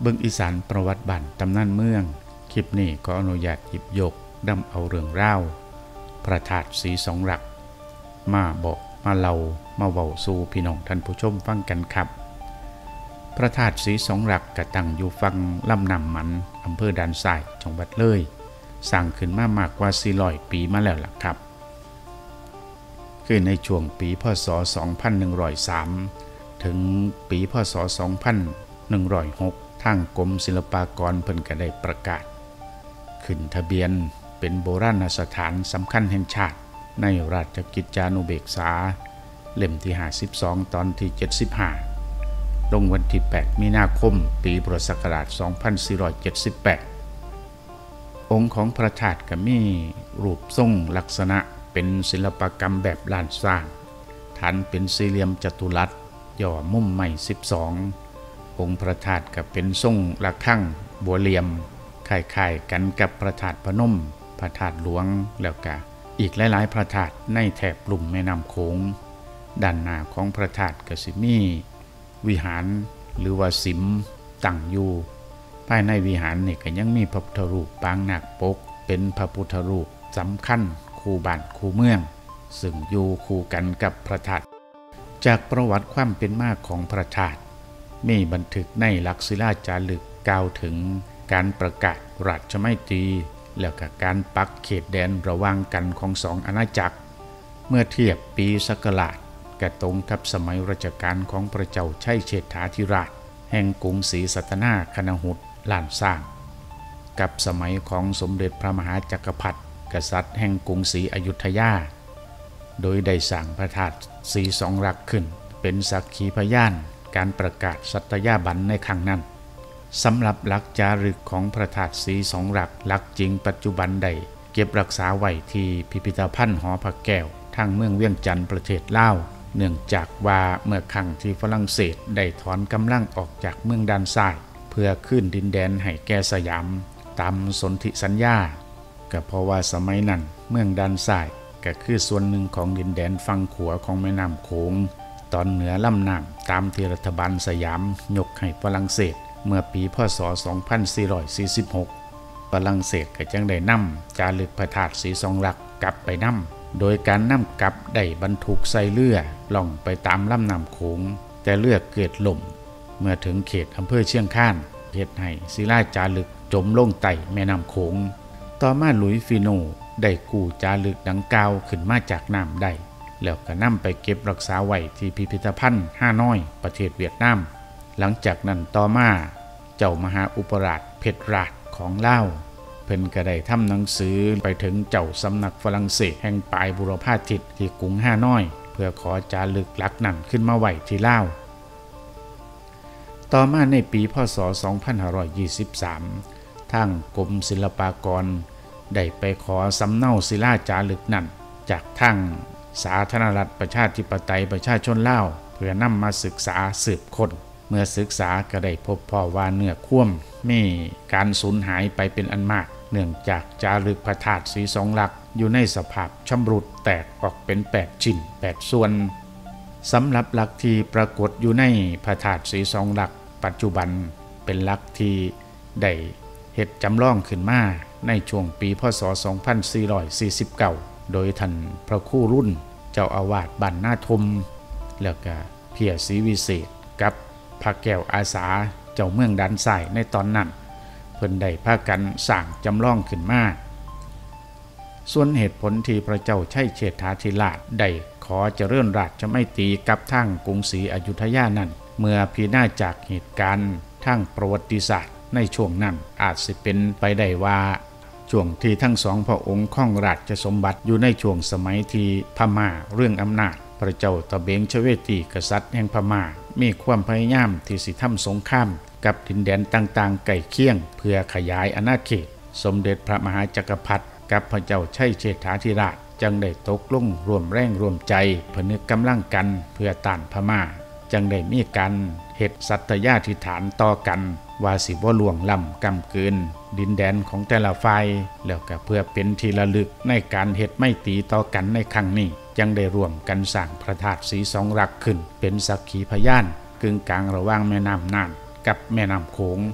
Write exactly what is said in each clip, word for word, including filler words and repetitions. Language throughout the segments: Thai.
เบิ่งอีสานประวัติบ้านตำนานเมืองคลิปนี้ก็อนุญาตหยิบยกนำเอาเรื่องราวพระธาตุศรีสองหลักมาบอกมาเล่ามาเว้าสู่พี่น้องท่านผู้ชมฟังกันครับพระธาตุศรีสองหลักกระตั้งอยู่ฝั่งลำน้ำมันอำเภอด่านซ้ายจังหวัดเลยสร้างขึ้นมามากกว่าสี่ร้อยปีมาแล้วล่ะครับคือในช่วงปีพ.ศ. สองพันหนึ่งร้อยสามถึงปีพ.ศ. สองพันหนึ่งร้อยหกทางกรมศิลปากรเพิ่นก็ได้ประกาศขึ้นทะเบียนเป็นโบราณสถานสำคัญแห่งชาติในราชกิจจานุเบกษาเล่มที่ห้าสิบสองตอนที่เจ็ดสิบห้าลงวันที่แปดมีนาคมปีพุทธศักราชสองพันสี่ร้อยเจ็ดสิบแปดองค์ของพระธาตุก็มีรูปทรงลักษณะเป็นศิลปกรรมแบบล้านสร้างฐานเป็นสี่เหลี่ยมจัตุรัสย่อมุมใหม่สิบสององค์พระธาตุก็เป็นทรงระฆังบัวเหลี่ยมคล้ายๆกันกับพระธาตุพนมพระธาตุหลวงแล้วก็อีกหลายๆพระธาตุในแถบลุ่มแม่น้ำโขงด้านหน้าของพระธาตุก็สิมีวิหารหรือว่าสิมตั้งอยู่ภายในวิหารนี่ก็ยังมีพระพุทธรูปปางนาคปกเป็นพระพุทธรูปสำคัญคู่บ้านคู่เมืองซึ่งอยู่คู่กันกับพระธาตุจากประวัติความเป็นมาของพระธาตุมีบันทึกในหลักศิลาจารึกกล่าวถึงการประกาศราชมัยตรีแล้วก็การปักเขตแดนระหว่างกันของสองอาณาจักรเมื่อเทียบปีศักราชกระตรงกับสมัยรัชกาลของพระเจ้าชัยเชษฐาธิราชแห่งกรุงศรีสัตนาคณหุตล้านสร้างกับสมัยของสมเด็จพระมหาจักรพรรดิกษัตริย์แห่งกรุงศรีอยุธยาโดยได้สร้างพระธาตุศรีสองหลักขึ้นเป็นสักขีพยานการประกาศสัตยาบันในครั้งนั้นสำหรับหลักจารึกของพระธาตุศรีสองหลักหลักจริงปัจจุบันได้เก็บรักษาไว้ที่พิพิธภัณฑ์หอพระแก้วทางเมืองเวียงจันทร์ประเทศลาวเนื่องจากว่าเมื่อครั้งที่ฝรั่งเศสได้ถอนกำลังออกจากเมืองด้านซ้ายเพื่อขึ้นดินแดนให้แก่สยามตามสนธิสัญญาก็เพราะว่าสมัยนั้นเมืองด้านซ้ายก็คือส่วนหนึ่งของดินแดนฝั่งขวาของแม่น้ำโขงตอนเหนือลำน้ำตามที่รัฐบาลสยามยกให้ฝรั่งเศสเมื่อปีพ.ศ. สองพันสี่ร้อยสี่สิบหกฝรั่งเศสก็จึงได้นำจารึกพระธาตุศรีสองหลักกลับไปนำโดยการนำกลับได้บรรทุกใส่เรือล่องไปตามลำน้ำโขงแต่เรือเกิดล่มเมื่อถึงเขตอำเภอเชียงคานเฮ็ดให้ศิลาจารึกจมลงใต้แม่น้ำโขงต่อมาหลุยส์ฟิโนได้กู้จารึกดังกล่าวขึ้นมาจากน้ำได้แล้วก็นำไปเก็บรักษาไว้ที่พิพิธภัณฑ์ฮานอยประเทศเวียดนามหลังจากนั้นต่อมาเจ้ามหาอุปราชเพชรราชของลาวเพิ่นก็ได้ทำหนังสือไปถึงเจ้าสำนักฝรั่งเศสแห่งปลายบุรพาทิตที่กรุงฮานอยเพื่อขอจารึกหลักนั้นขึ้นมาไว้ที่ลาวต่อมาในปีพ.ศ. สองพันห้าร้อยยี่สิบสามทางกรมศิลปากรได้ไปขอสำเนาศิลาจารึกนั้นจากทางสาธารณรัฐประชาธิปไตยประชาชนลาวเพื่อนำมาศึกษาสืบค้นเมื่อศึกษาก็ได้พบพ่อว่าเนื้อค่วมมีการสูญหายไปเป็นอันมากเนื่องจากจารึกพระธาตุศรีสองหลักอยู่ในสภาพชำรุดแตกออกเป็นแปดชิ้นแปดส่วนสำหรับหลักที่ปรากฏอยู่ในพระธาตุศรีสองหลักปัจจุบันเป็นหลักที่ได้เฮ็ดจำลองขึ้นมาในช่วงปีพ.ศ. สองพันสี่ร้อยสี่สิบเก้าโดยท่านพระครูรุ่นเจ้าอาวาสบ้านนาทมแล้วก็เพียรศรีวิเศษกับพระแก้วอาสาเจ้าเมืองด้านซ้ายในตอนนั้นเพิ่นได้พากันสร้างจำลองขึ้นมาส่วนเหตุผลที่พระเจ้าชัยเชษฐาธิราชได้ขอเจริญราชมัยตรีกับทางกรุงศรีอยุธยานั้นเมื่อพิจารณาจากเหตุการณ์ทางประวัติศาสตร์ในช่วงนั้นอาจสิเป็นไปได้ว่าช่วงที่ทั้งสองพระองค์ครองราชสมบัติอยู่ในช่วงสมัยที่พม่าเรื่องอำนาจพระเจ้าตะเบงชเวตีกษัตริย์แห่งพม่ามีความพยายามที่สิทำสงครามกับดินแดนต่างๆใกล้เคียงเพื่อขยายอาณาเขตสมเด็จพระมหาจักรพรรดิกับพระเจ้าชัยเชษฐาธิราชจึงได้ตกลงร่วมแรงร่วมใจผนึกกำลังกันเพื่อต้านพม่าจึงได้มีการเฮ็ดสัตยาธิษฐานต่อกันว่าสิบ่ล่วงล้ำกำเกินดินแดนของแต่ละฝ่ายแล้วก็เพื่อเป็นที่ระลึกในการเฮ็ดไมตรีต่อกันในครั้งนี้จึงได้ร่วมกันสร้างพระธาตุศรีสองหลักขึ้นเป็นสักขีพยานกึ่งกลางระหว่างแม่น้ำน่านกับแม่น้ำโขง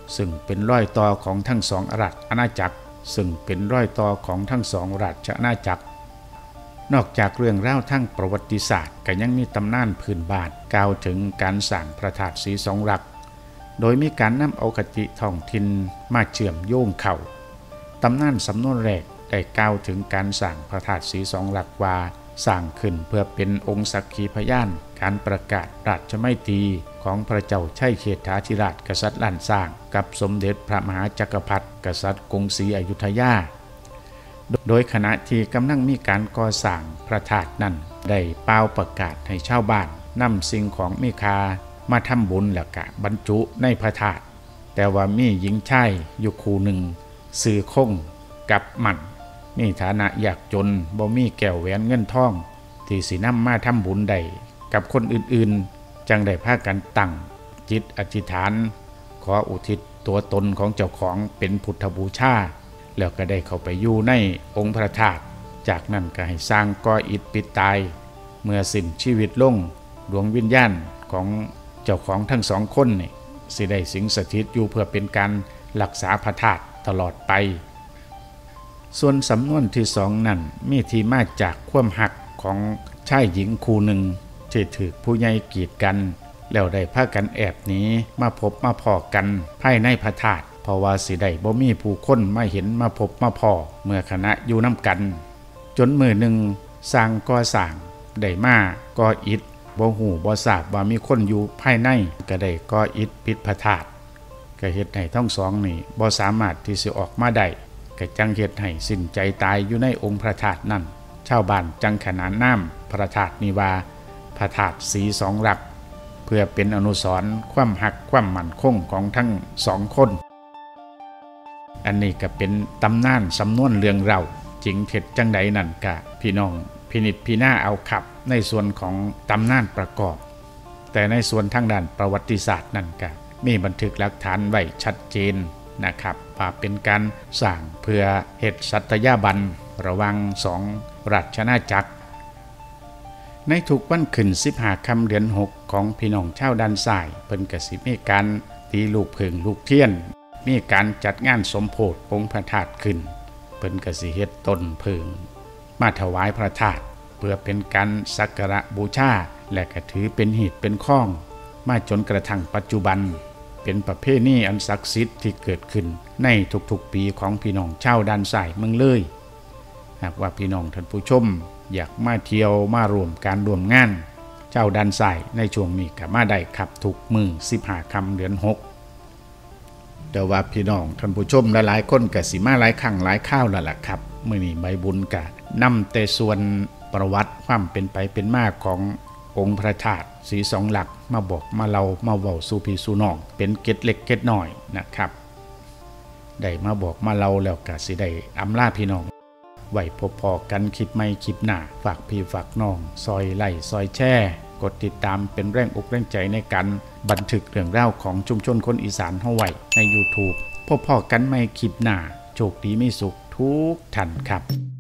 ซึ่งเป็นรอยต่อของทั้งสองราชอาณาจักรซึ่งเป็นรอยต่อของทั้งสองราชอาณาจักรนอกจากเรื่องเล่าทั้งประวัติศาสตร์ก็ยังมีตำนานพื้นบ้านกล่าวถึงการสร้างพระธาตุศรีสองหลักโดยมีการนำเอาคติท้องถิ่นมาเชื่อมโยงเข้าตำนานสำนวนแรกได้กล่าวถึงการสร้างพระธาตุศรีสองหลักว่าสร้างขึ้นเพื่อเป็นองค์สักขีพยานการประกาศราชไมตรีของพระเจ้าชัยเชษฐาธิราชกษัตริย์ล้านสร้างกับสมเด็จพระมหาจักรพรรดิกษัตริย์กรุงศรีอยุธยาโดยขณะที่กำลังมีการก่อสร้างพระธาตุนั้นได้เป่าประกาศให้ชาวบ้านนำสิ่งของมีค่ามาทำบุญแล้วก็บรรจุในพระธาตุแต่ว่ามีหญิงชายอยู่คู่หนึ่งสื่อคงกับมันมีฐานะยากจนบ่มีแก้วแหวนเงินทองที่สินำมาทำบุญใดกับคนอื่นๆจังได้พากันตั้งจิตอธิษฐานขออุทิศตัวตนของเจ้าของเป็นพุทธบูชาแล้วก็ได้เข้าไปอยู่ในองค์พระธาตุจากนั้นก็ให้สร้างก่ออิฐปิดตายเมื่อสิ้นชีวิตลงดวงวิญญาณของเจ้าของทั้งสองคนนี่สิได้สิงสถิตอยู่เพื่อเป็นการรักษาพระธาตุตลอดไปส่วนสำนวนที่สองนั้นมีที่มาจากความหักของชายหญิงคู่หนึ่งที่ถูกผู้ใหญ่กีดกันแล้วได้พากันแอบหนีมาพบมาพอกันภายในพระธาตุเพราะว่าสิได้บ่มีผู้คนมาเห็นมาพบมาพอเมื่อคณะอยู่น้ำกันจนมือหนึ่งสร้างก่อสร้างได้มาก่ออิฐบ่ฮู้บ่ทราบว่ามีคนอยู่ภายในก็ได้ก่ออิฐปิดพระธาตุก็เฮ็ดให้ทั้งสองนี่บ่สามารถที่สิออกมาได้ก็จังเฮ็ดให้สิ้นใจตายอยู่ในองค์พระธาตุนั้นชาวบ้านจังขนานนามพระธาตุนี้ว่าพระธาตุศรีสองหลักเพื่อเป็นอนุสรณ์ความหักความมั่นคงของทั้งสองคนอันนี้ก็เป็นตำนานสำนวนเรื่องเล่าจริงเท็จจังใดนั่นกะพี่น้องพินิจพิจารณาเอาขับในส่วนของตำนานประกอบแต่ในส่วนทางด้านประวัติศาสตร์นั่นกะมีบันทึกหลักฐานไว้ชัดเจนนะครับว่าเป็นการสร้างเพื่อเหตุสัตยาบันระหว่างสองราชอาณาจักรในทุกวันขึ้นสิบห้าค่ำเดือนหกของพี่น้องชาวด้านซ้ายเพิ่นก็สิมีการตีลูกผึ่งลูกเทียนมีการจัดงานสมโภชองค์พระธาตุขึ้นเพิ่นก็สิเฮ็ดต้นผึ่งมาถวายพระธาตุเพื่อเป็นการสักการะบูชาและก็ถือเป็นหีบเป็นข้องมาจนกระทั่งปัจจุบันเป็นประเพณีอันศักดิ์สิทธิ์ที่เกิดขึ้นในทุกๆปีของพี่น้องชาวด้านซ้ายเมืองเลยหากว่าพี่น้องท่านผู้ชมอยากมาเที่ยวมารวมการรวมงานเจ้าด้านซ้ายในช่วงนี้ก็มาได้ครับทุกมื้อสิบห้าค่ำเดือนหกแต่ว่าพี่น้องท่านผู้ชมหลายๆคนก็สิมาหลายครั้งหลายคราวแล้วล่ะครับมื้อนี้ใบบุญก็นำแต่ส่วนประวัติความเป็นไปเป็นมาขององค์พระธาตุศรีสองหลักมาบอกมาเล่ามาเว้าสู่พี่สู่น้องเป็นเกร็ดเล็กเกร็ดน้อยนะครับได้มาบอกมาเล่าแล้วก็สิได้อำลาพี่น้องไว้พอๆกันคลิปใหม่คลิปหน้าฝากพี่ฝากน้องซอยไลค์ซอยแชร์กดติดตามเป็นแรงอกแรงใจในการบันทึกเรื่องราวของชุมชนคนอีสานเฮาไว้ใน YouTube พบๆกันใหม่คลิปหน้าโชคดีมีสุขทุกท่านครับ